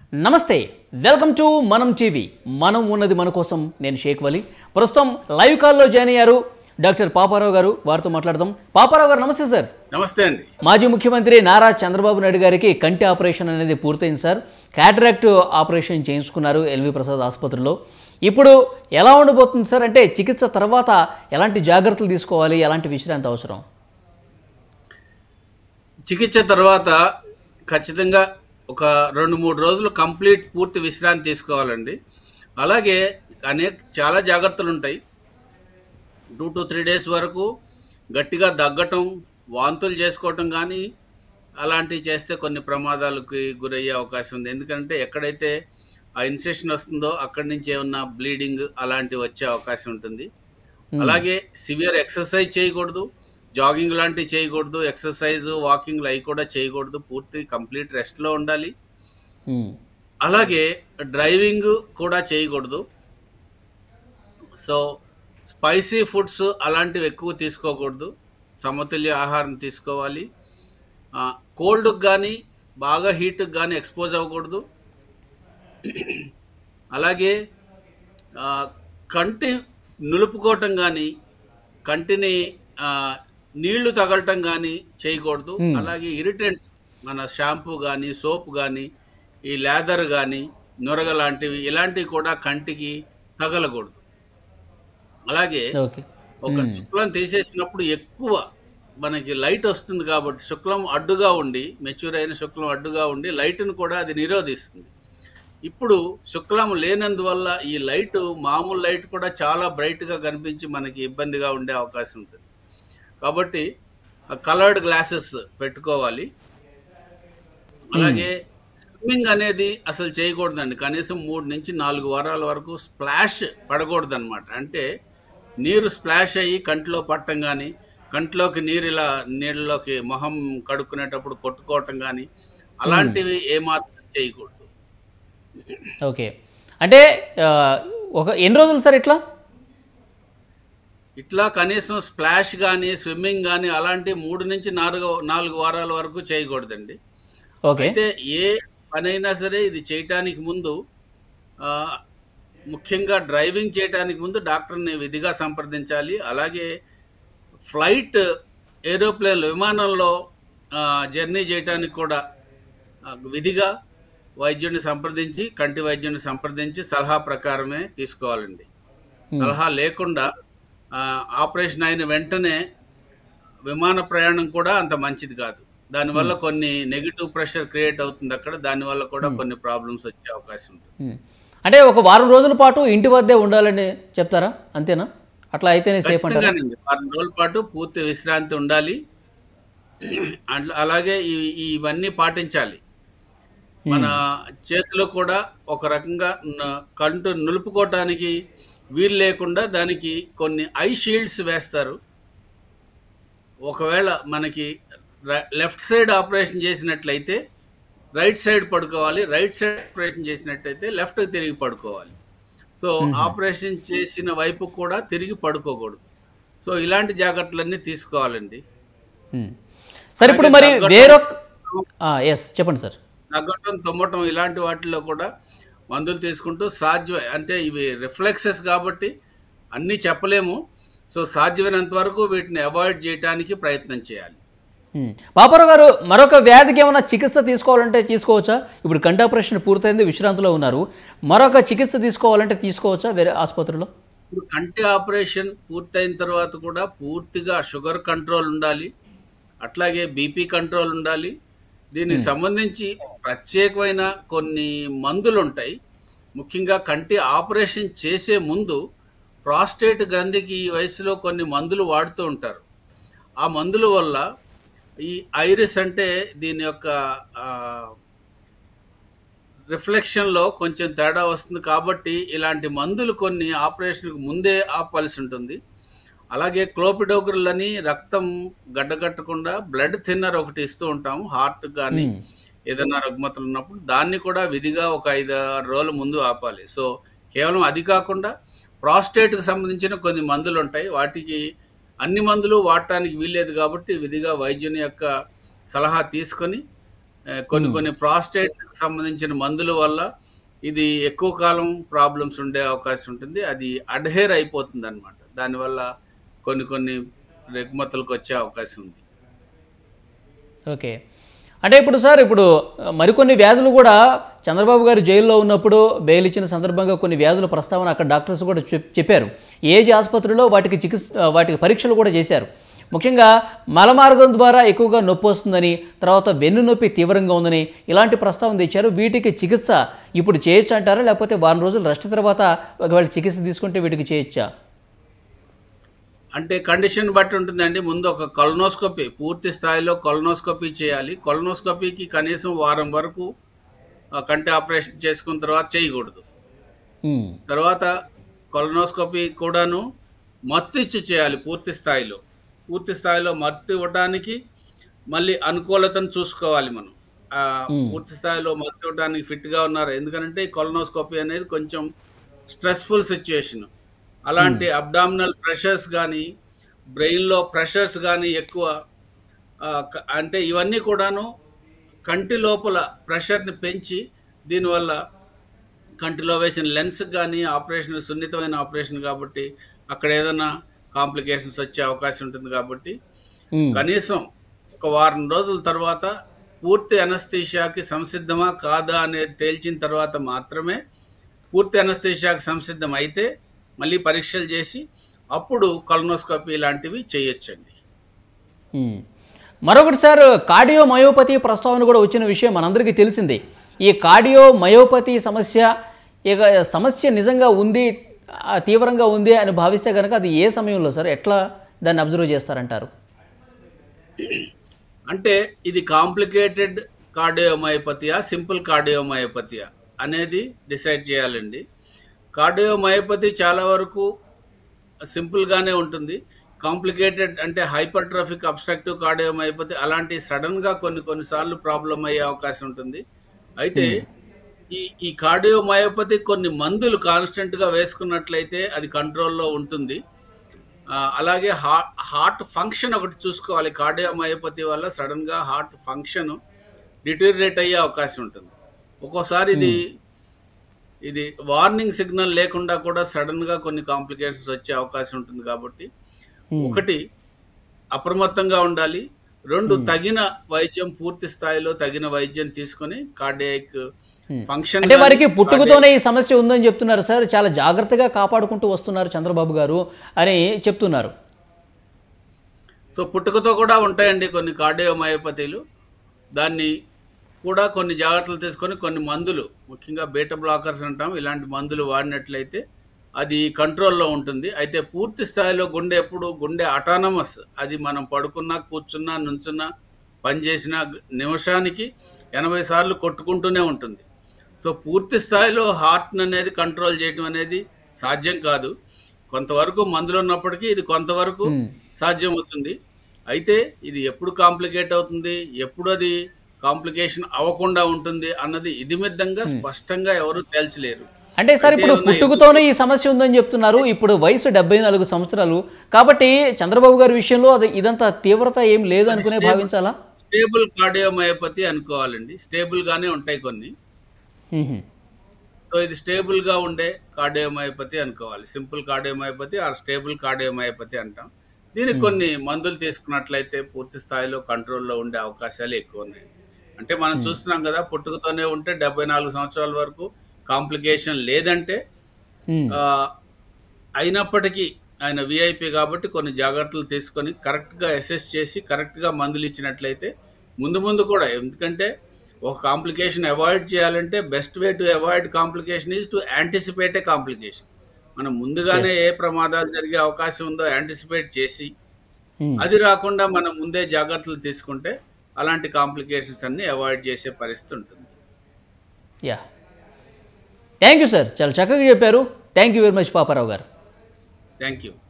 నమస్తే welcome to మనం TV మనం ఉన్నది మన కోసం నేను షేక్ వలి ప్రస్తుతం లైవ్ కాల్లో జాయిన్ అయ్యారు డాక్టర్ పాపారావు గారు వారితో మాట్లాడదాం పాపారావు గారు నమస్తే సార్ నమస్తే అండి మాజీ ముఖ్యమంత్రి నారా చంద్రబాబు నాయుడు గారికి కంటి ఆపరేషన్ అనేది పూర్తయింది సార్ క్యాటరాక్ట్ ఆపరేషన్ చేయించుకున్నారు ఎల్వి ప్రసాద్ ఆసుపత్రిలో ఇప్పుడు ఎలా ఉండబోతుంది సార్ అంటే చికిత్స తర్వాత ఎలాంటి జాగ్రత్తలు తీసుకోవాలి ఎలాంటి విశ్రాంతి అవసరం చికిత్స తర్వాత ఖచ్చితంగా ఒక 2-3 రోజులు కంప్లీట్ పూర్తి విశ్రాంతి తీసుకోవాలండి అలాగే చాలా జాగ్రత్తలు ఉంటాయి 2 to 3 డేస్ వరకు గట్టిగా దగ్గటం వాంతులు చేసుకోవటం కానీ అలాంటివి చేస్తే కొన్ని ప్రమాదాలకు గురయ్యే అవకాశం ఉంది ఎందుకంటే ఎక్కడైతే ఆ ఇన్సెషన్ వస్తుందో అక్కడి నుంచి ఏమన్నా బ్లీడింగ్ అలాంటివి వచ్చే అవకాశం ఉంటుంది అలాగే సివియర్ ఎక్సర్సైజ్ చేయకూడదు జాగింగ్ లాంటివి చేయకూడదు ఎక్సర్సైజ్ వాకింగ్ అవి కూడా చేయకూడదు పూర్తి కంప్లీట్ రెస్ట్లో ఉండాలి అలాగే డ్రైవింగ్ కూడా చేయకూడదు సో స్పైసీ ఫుడ్స్ అలాంటివి ఎక్కువ తీసుకోకూడదు సమతుల్య ఆహారం తీసుకోవాలి కోల్డ్కి కానీ బాగా హీట్కి కానీ ఎక్స్పోజ్ అవ్వకూడదు అలాగే కంటి నులుపుకోవటం కానీ కంటిని నీళ్లు తగలటం కానీ చేయకూడదు అలాగే ఇరిటెంట్స్ మన షాంపూ కానీ సోప్ కానీ ఈ లేదర్ కానీ నొరగ లాంటివి ఇలాంటివి కూడా కంటికి తగలకూడదు అలాగే ఒక శుక్లం తీసేసినప్పుడు ఎక్కువ మనకి లైట్ వస్తుంది కాబట్టి శుక్లం అడ్డుగా ఉండి మెచ్యూర్ అయిన శుక్లం అడ్డుగా ఉండి లైట్ను కూడా అది నిరోధిస్తుంది ఇప్పుడు శుక్లం లేనందువల్ల ఈ లైట్ మామూలు లైట్ కూడా చాలా బ్రైట్గా కనిపించి మనకి ఇబ్బందిగా ఉండే అవకాశం ఉంటుంది కాబట్టి కలర్డ్ గ్లాసెస్ పెట్టుకోవాలి అలాగే స్విమ్మింగ్ అనేది అసలు చేయకూడదండి కనీసం 3 నుంచి 4 వారాల వరకు స్ప్లాష్ పడకూడదు అనమాట అంటే నీరు స్ప్లాష్ అయ్యి కంటిలో పట్టడం కానీ కంటిలోకి నీరు ఇలా నీళ్ళలోకి మొహం కడుక్కునేటప్పుడు కొట్టుకోవటం కానీ అలాంటివి ఏమాత్రం చేయకూడదు ఓకే అంటే ఎన్ని రోజులు సార్ ఇట్లా కనీసం స్ప్లాష్ కానీ స్విమ్మింగ్ కానీ అలాంటి 3 నుంచి 4 వారాల వరకు చేయకూడదండి అయితే ఏ పనైనా సరే ఇది చేయటానికి ముందు ముఖ్యంగా డ్రైవింగ్ చేయడానికి ముందు డాక్టర్ని విధిగా సంప్రదించాలి అలాగే ఫ్లైట్ ఏరోప్లేన్ విమానంలో జర్నీ చేయడానికి కూడా విధిగా వైద్యుడిని సంప్రదించి కంటి వైద్యుడిని సంప్రదించి సలహా ప్రకారమే తీసుకోవాలండి సలహా లేకుండా ఆపరేషన్ అయిన వెంటనే విమాన ప్రయాణం కూడా అంత మంచిది కాదు దానివల్ల కొన్ని నెగిటివ్ ప్రెషర్ క్రియేట్ అవుతుంది అక్కడ దానివల్ల కూడా కొన్ని ప్రాబ్లమ్స్ వచ్చే అవకాశం ఉంటుంది అంటే ఒక వారం రోజుల పాటు ఇంటి వద్దే ఉండాలని చెప్తారా అంతేనా అట్లా అయితేనే సేఫ్ అంటారా వారం రోజుల పాటు పూర్తి విశ్రాంతి ఉండాలి అలాగే ఇవన్నీ పాటించాలి మన చేతిలో కూడా ఒక రకంగా కంటు నులుపుకోవటానికి వీలు లేకుండా దానికి కొన్ని ఐ షీల్డ్స్ వేస్తారు ఒకవేళ మనకి లెఫ్ట్ సైడ్ ఆపరేషన్ చేసినట్లయితే రైట్ సైడ్ పడుకోవాలి రైట్ సైడ్ ఆపరేషన్ చేసినట్లయితే లెఫ్ట్ తిరిగి పడుకోవాలి సో ఆపరేషన్ చేసిన వైపు కూడా తిరిగి పడుకోకూడదు సో ఇలాంటి జాగ్రత్తలన్నీ తీసుకోవాలండి సరే ఇప్పుడు మరి చెప్పండి సార్ తగ్గటం తుమ్మటం ఇలాంటి వాటిల్లో కూడా మందులు తీసుకుంటూ సాధ్యం అంటే ఇవి రిఫ్లెక్సెస్ కాబట్టి అన్నీ చెప్పలేము సో సాధ్యమైనంత వరకు వీటిని అవాయిడ్ చేయడానికి ప్రయత్నం చేయాలి పాపారావు గారు మరొక వ్యాధికి ఏమైనా చికిత్స తీసుకోవాలంటే తీసుకోవచ్చా ఇప్పుడు కంటి ఆపరేషన్ పూర్తయింది విశ్రాంతిలో ఉన్నారు మరొక చికిత్స తీసుకోవాలంటే తీసుకోవచ్చా వేరే ఆసుపత్రిలో ఇప్పుడు కంటి ఆపరేషన్ పూర్తయిన తర్వాత కూడా పూర్తిగా షుగర్ కంట్రోల్ ఉండాలి అట్లాగే బీపీ కంట్రోల్ ఉండాలి దీనికి సంబంధించి ప్రత్యేకమైన కొన్ని మందులు ఉంటాయి ముఖ్యంగా కంటి ఆపరేషన్ చేసే ముందు ప్రాస్టేట్ గ్రంథికి ఈ వయసులో కొన్ని మందులు వాడుతూ ఉంటారు ఆ మందుల వల్ల ఈ ఐరిస్ అంటే దీని యొక్క రిఫ్లెక్షన్లో కొంచెం తేడా వస్తుంది కాబట్టి ఇలాంటి మందులు కొన్ని ఆపరేషన్కి ముందే ఆపాల్సి ఉంటుంది అలాగే క్లోపిడోగ్రిల్ రక్తం గడ్డగట్టకుండా బ్లడ్ థిన్నర్ ఒకటి ఇస్తూ ఉంటాము హార్ట్ కానీ ఏదైనా రుగ్మతలు ఉన్నప్పుడు దాన్ని కూడా విధిగా ఒక 5-6 రోజుల ముందు ఆపాలి సో కేవలం అది కాకుండా ప్రాస్టేట్కి సంబంధించిన కొన్ని మందులు ఉంటాయి వాటికి అన్ని మందులు వాడటానికి వీల్లేదు కాబట్టి విధిగా వైద్యుని యొక్క సలహా తీసుకొని కొన్ని కొన్ని ప్రాస్టేట్ సంబంధించిన మందుల వల్ల ఇది ఎక్కువ కాలం ప్రాబ్లమ్స్ ఉండే అవకాశం ఉంటుంది. అది అడ్హేర్ అయిపోతుంది అనమాట. దానివల్ల కొన్ని కొన్ని రుగ్మతలకు వచ్చే అవకాశం ఉంది. ఓకే. అంటే ఇప్పుడు సార్ మరికొన్ని వ్యాధులు కూడా చంద్రబాబు గారు జైల్లో ఉన్నప్పుడు బెయిల్ ఇచ్చిన సందర్భంగా కొన్ని వ్యాధుల ప్రస్తావన అక్కడ డాక్టర్స్ కూడా చెప్పారు. ఏజీ ఆసుపత్రిలో వాటికి పరీక్షలు కూడా చేశారు. ముఖ్యంగా మలమార్గం ద్వారా ఎక్కువగా నొప్పి వస్తుందని, తర్వాత వెన్ను నొప్పి తీవ్రంగా ఉందని ఇలాంటి ప్రస్తావన తెచ్చారు. వీటికి చికిత్స ఇప్పుడు చేయొచ్చు అంటారా, లేకపోతే వారం రోజులు రెస్ట్ తర్వాత ఒకవేళ చికిత్స తీసుకుంటే వీటికి చేయొచ్చా? అంటే కండిషన్ బట్టి ఉంటుందండి. ముందు ఒక కొలనోస్కోపీ, పూర్తి స్థాయిలో కొలనోస్కోపీ చేయాలి. కొలనోస్కోపీకి కనీసం వారం వరకు కంటి ఆపరేషన్ చేసుకున్న తర్వాత చేయకూడదు. తర్వాత కొలనోస్కోపీ కూడాను మత్తు ఇచ్చి చేయాలి. పూర్తి స్థాయిలో మత్తు ఇవ్వడానికి మళ్ళీ అనుకూలతను చూసుకోవాలి మనం. పూర్తి స్థాయిలో మత్తు ఇవ్వడానికి ఫిట్గా ఉన్నారు. ఎందుకంటే ఈ కొలనోస్కోపీ అనేది కొంచెం స్ట్రెస్ఫుల్ సిచ్యుయేషన్. అలాంటి అబ్డామినల్ ప్రెషర్స్ కానీ, బ్రెయిన్లో ప్రెషర్స్ కానీ ఎక్కువ, అంటే ఇవన్నీ కూడాను కంటి లోపల ప్రెషర్ని పెంచి దీనివల్ల కంటిలో వేసిన లెన్స్ కానీ ఆపరేషన్ సున్నితమైన ఆపరేషన్ కాబట్టి అక్కడ ఏదైనా కాంప్లికేషన్స్ వచ్చే అవకాశం ఉంటుంది. కాబట్టి కనీసం ఒక వారం రోజుల తర్వాత పూర్తి అనస్థీషియాకి సంసిద్ధమా కాదా అనేది తేల్చిన తర్వాత మాత్రమే, పూర్తి అనస్థీషియాకి సంసిద్ధం అయితే మళ్ళీ పరీక్షలు చేసి అప్పుడు కొలనోస్కోపీ లాంటివి చేయొచ్చండి. మరొకటి సార్, కార్డియోమయోపతి ప్రస్తావన కూడా వచ్చిన విషయం మనందరికీ తెలిసిందే. ఈ కార్డియోమయోపతి సమస్య నిజంగా ఉంది, తీవ్రంగా ఉంది అని భావిస్తే కనుక అది ఏ సమయంలో సార్, ఎట్లా దాన్ని అబ్జర్వ్ చేస్తారంటారు? అంటే ఇది కాంప్లికేటెడ్ కార్డియోమయోపతియా, సింపుల్ కార్డియోమయోపతియా అనేది డిసైడ్ చేయాలండి. కార్డియోమయోపతి చాలా వరకు సింపుల్గానే ఉంటుంది. కాంప్లికేటెడ్ అంటే హైపర్ట్రోఫిక్ అబ్స్ట్రక్టివ్ కార్డియోమయోపతి అలాంటి సడన్గా కొన్నిసార్లు ప్రాబ్లం అయ్యే అవకాశం ఉంటుంది. అయితే ఈ కార్డియోమయోపతి కొన్ని మందులు కాన్స్టెంట్గా వేసుకున్నట్లయితే అది కంట్రోల్లో ఉంటుంది. అలాగే హార్ట్ ఫంక్షన్ ఒకటి చూసుకోవాలి. కార్డియోమయోపతి వల్ల సడన్గా హార్ట్ ఫంక్షన్ డిటోరియేట్ అయ్యే అవకాశం ఉంటుంది. ఒక్కోసారి ఇది వార్నింగ్ సిగ్నల్ లేకుండా కూడా సడన్గా కొన్ని కాంప్లికేషన్స్ వచ్చే అవకాశం ఉంటుంది. కాబట్టి ఒకటి అప్రమత్తంగా ఉండాలి, రెండు తగిన వైద్యం, పూర్తి స్థాయిలో తగిన వైద్యం తీసుకొని కార్డియాక్ ఫంక్షన్. అంటే వారికి పుట్టుకతోనే ఈ సమస్య ఉందని చెప్తున్నారు సార్, చాలా జాగ్రత్తగా కాపాడుకుంటూ వస్తున్నారు చంద్రబాబు గారు అని చెప్తున్నారు. సో పుట్టుకతో కూడా ఉంటాయండి కొన్ని కార్డియోమయోపతిలు. దాన్ని కూడా కొన్ని జాగ్రత్తలు తీసుకొని కొన్ని మందులు, ముఖ్యంగా బీటా బ్లాకర్స్ అంటాం, ఇలాంటి మందులు వాడినట్లయితే అది కంట్రోల్లో ఉంటుంది. అయితే పూర్తి స్థాయిలో గుండె అటానమస్, అది మనం పడుకున్నా, కూర్చున్నా, నుంచున్నా, పనిచేసిన నిమిషానికి 80 సార్లు కొట్టుకుంటూనే ఉంటుంది. సో పూర్తి స్థాయిలో హార్ట్ అనేది కంట్రోల్ చేయడం అనేది సాధ్యం కాదు. కొంతవరకు మందులు ఉన్నప్పటికీ ఇది కొంతవరకు సాధ్యం అవుతుంది. అయితే ఇది ఎప్పుడు కాంప్లికేట్ అవుతుంది, ఎప్పుడు అది కాంప్లికేషన్ అవ్వకుండా ఉంటుంది అన్నది ఇదిమిద్దంగా స్పష్టంగా ఎవరు తేల్చలేరు. అంటే సార్ ఇప్పుడు పుట్టుకతోనే ఈ సమస్య ఉందని చెప్తున్నారు. ఇప్పుడు వయసు 74 సంవత్సరాలు కాబట్టి చంద్రబాబు గారి విషయంలో ఇదంతా తీవ్రత ఏం లేదు అనుకునే భావించాలా? స్టేబుల్ కార్డియోమయోపతి అనుకోవాలండి. స్టేబుల్ గానే ఉంటాయి కొన్ని. సో ఇది స్టేబుల్ గా ఉండే కార్డియోమయోపతి అనుకోవాలి. Simple cardiomyopathy or stable cardiomyopathy అంటాం. దీనికి కొన్ని మందులు తీసుకున్నట్లయితే పూర్తి స్థాయిలో కంట్రోల్లో ఉండే అవకాశాలు ఎక్కువ ఉన్నాయి. అంటే మనం చూస్తున్నాం కదా, పుట్టుకతోనే ఉంటే 74 సంవత్సరాల వరకు కాంప్లికేషన్ లేదంటే, అయినప్పటికీ ఆయన విఐపి కాబట్టి కొన్ని జాగ్రత్తలు తీసుకొని కరెక్ట్గా అసెస్ చేసి కరెక్ట్గా మందులు ఇచ్చినట్లయితే ముందు కూడా, ఎందుకంటే ఒక కాంప్లికేషన్ అవాయిడ్ చేయాలంటే best way to avoid complication is to anticipate a complication. మనం ముందుగానే ఏ ప్రమాదాలు జరిగే అవకాశం ఉందో యాంటిసిపేట్ చేసి అది రాకుండా మనం ముందే జాగ్రత్తలు తీసుకుంటే అలాంటి కాంప్లికేషన్స్ అన్ని అవాయిడ్ చేసే పరిస్థితి ఉంటుంది. యా, థ్యాంక్ యూ సార్, చాలా చక్కగా చెప్పారు. Thank you very much Paparao గారు. Thank you.